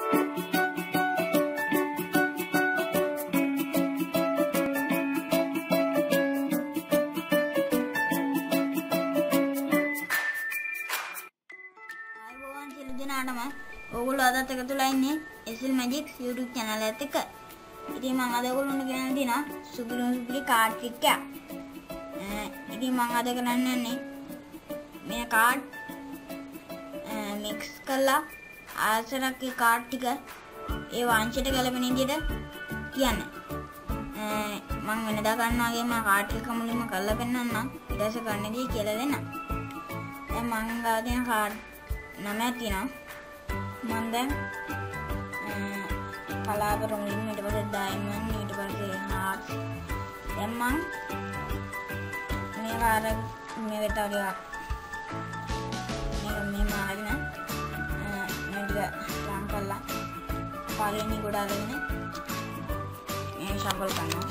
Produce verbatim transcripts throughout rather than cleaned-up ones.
ඔයගොල්ලෝ අදත් එකතුලා ඉන්නේ S L Magics YouTube channel එකත් එක්ක. ඉතින් මම අද ඔයගොල්ලන්ට කියන්න දිනා සුපිරිම සුපිරි කාඩ් ට්‍රික් එකක්. ඉතින් මම අද කරන්න යන්නේ මේ කාඩ් මික්ස් කරලා ආසරක්ගේ කාඩ් ටික ඒ වංශයට ගැලපෙන විදිහට කියන්නේ. මම වෙනදා කරනවා වගේ මම කාඩ් ටික මුලින්ම කරලා පෙන්නන්නම්. ඊට පස්සේ කරන්න දේ කියලා දෙන්නම්. දැන් මම ගාව තියෙන කාඩ් නමයක් තියෙනවා. මම දැන් කලාපර මුලින්ම ඊට පස්සේ ඩයමන්ඩ් ඊට පස්සේ හાર્ට් දැන් මම මේ වාර මේ වෙතාවලිය මේ මේ මාගෙන මේ ටික ලං කරලා පළවෙනි ගොඩ අරගෙන මේ ශෆල් කරනවා.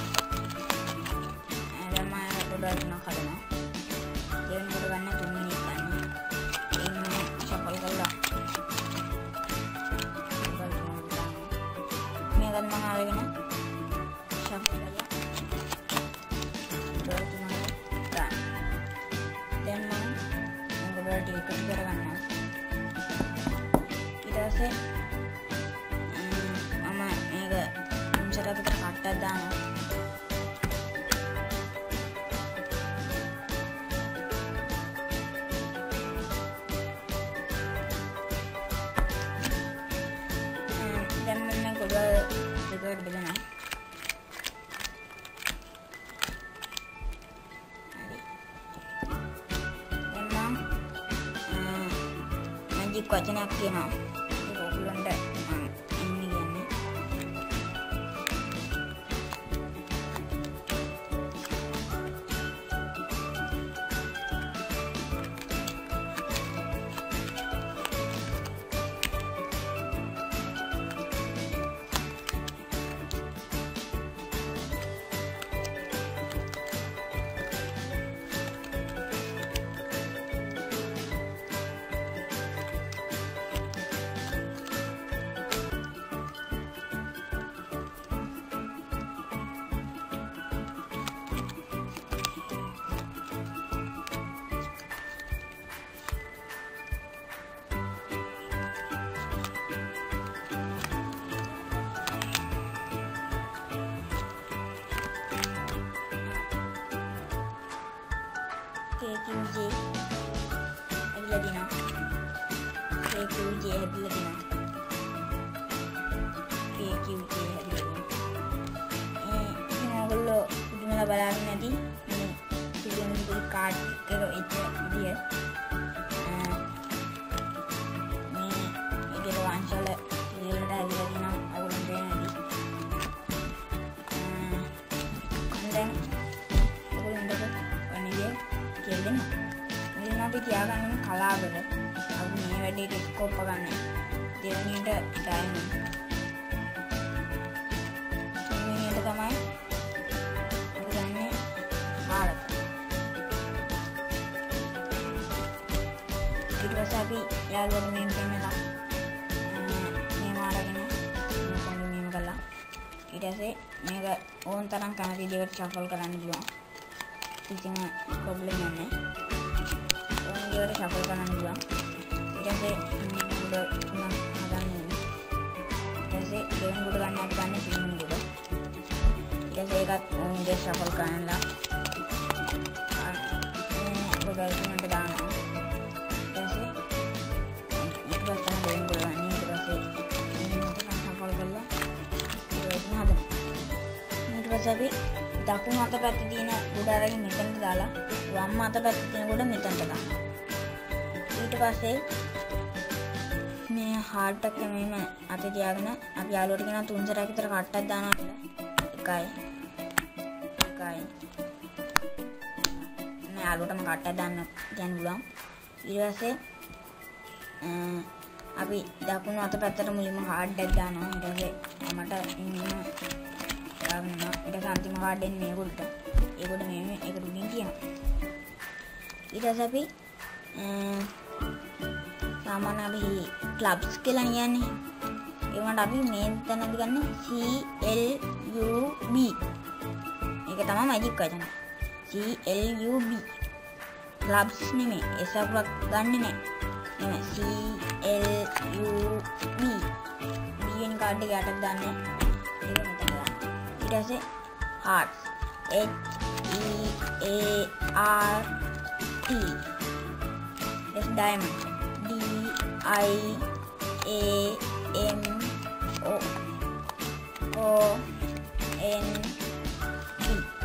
දැන් මම ගොඩ අරගෙන කරනවා. දෙවෙනි ගොඩ ගන්න තුන්වෙනි ගන්න මේ ශෆල් කරලා මම අරගෙන ශෆල් කරලා දැන් මම ගොඩට එකතු කරගන්නවා. ඊට පස්සේ මම මේක තුන්සර විතර කට්ටක් දානවා. දැන් මම ගොඩ දෙකට බෙදනවා. මැජික් වචනයක් කියනවා. ඒක ඔයගොල්ලන්ට මම එන්නේ කියන්නේ. K Q J හැදිලා දිනවා. K Q J හැදිලා දිනවා. K Q J හැදිලා දිනවා. ඒ ඉතින් ඔයගොල්ලෝ පුදුමලා බලාගෙන නැති මේ පිළිවෙල කාඩ් එක ඉච්ච විදිය. මේ ඒකේ වංශවල පිළිවෙලට හැදිලා දිනවා. ඔයගොල්ලෝ දෙන්නේ නැති. දැන් ඔයගොල්ලෝ වනිගේ කියලා මුලින්ම අපි තියාගන්න කලාවර අපි මේ වැඩේට ස්කෝප් ගන්න. දෙවෙනියට ඩයමන්ඩ්. තුන්වෙනියට තමයි අපි ගන්නේ හાર્ට්. ඊට පස්සේ අපි යාළුවෝ මේ දෙන්නා මේ මාරගෙන මේ කොහොමද මේක කළා. ඊට පස්සේ මේක ඕන තරම් කැමති දෙයකට ෂෆල් කරන්න පුළුවන්. කිසිම ප්‍රොබ්ලම් නැහැ. ඕන දෙයකට ෂෆල් කරන්න පුළුවන්. ඊට පස්සේ මුඩ තුන හදන්න. ඊට පස්සේ දෙවෙනි ගොඩ ගන්න අපි ගන්න තුන්වෙනි ගොඩ. ඊට පස්සේ ඒකත් ඕන දෙයක් ෂෆල් කරන්නලා ගොඩ තුනට දානවා. ඊට පස්සේ ඊට පස්සේ දෙවෙනි ගොඩ ගන්න. ඊට පස්සේ ෂෆල් කරලා ඊට හදන්න. ඊට පස්සේ අපි දකුණු අත පැත්තේ තියෙන ගොඩ අරගෙන මෙතනට දාලා වම් අත පැත්තේ තියෙන ගොඩ මෙතනට දානවා. ඊට පස්සේ මේ හાર્ට් එක මෙහෙම අතේ තියාගෙන අපි යාළුවට කියන තුන් සැරයක් විතර කට්ටක් දානවා කියලා. එකයි. එකයි. මේ යාළුවටම කට්ටක් දාන්න කියන්න පුළුවන්. ඊට පස්සේ අපි දකුණු අත පැත්තට මුලින්ම හાર્ට් එකක් දානවා. ඊට පස්සේ මට ඉන්න ඊට පස්සේ අන්තිම කාඩ් එන්නේ මේගොල්ලට. ඒගොල්ලෝ මේ ඒකට උඩින් කියනවා. ඊට පස්සේ අපි සාමාන්‍ය අපි ක්ලබ්ස් කියලා කියන්නේ. ඊළඟට අපි මේ තැනදී ගන්න C L U B. ඒක තමයි මැජික් වචන. C L U B. clubs නෙමෙයි. S අකුරක් ගන්නෙ නෑ. නෙමෙයි C L U B. B වෙන කාඩ් එක යටට දාන්නේ. ඒක මෙතන දාන්න. ඊට පස්සේ hearts. H E A R T. That's diamond. D I A M O O N D.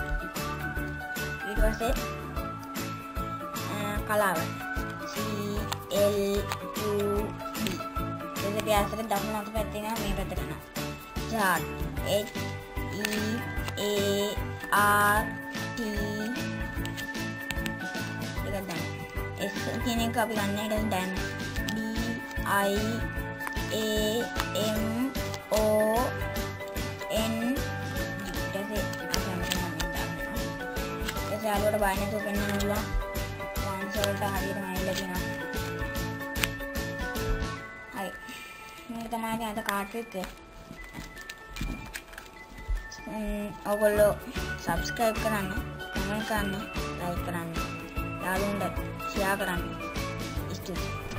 ඊට පස්සේ කලාව C L U B. ඒක ගැසක දකුණු අත පැත්තේ නම් මේ පැත්තට යනවා. chart H E A R T. ඒක දැන් S කියන එක අපි ගන්න එක දැන් D I A M O N D. ඒක ඒක යාළුවට බය නැතුව පෙන්වන්න පුළුවන්. වලට හරියටම ඇවිල්ලා තියෙනවා. හරි. මේක තමයි අද කාඩ් එක. ඔයගොල්ලෝ subscribe කරන්න, comment කරන්න, like කරන්න, යාළුවන්ට share කරන්න. ස්තුතියි.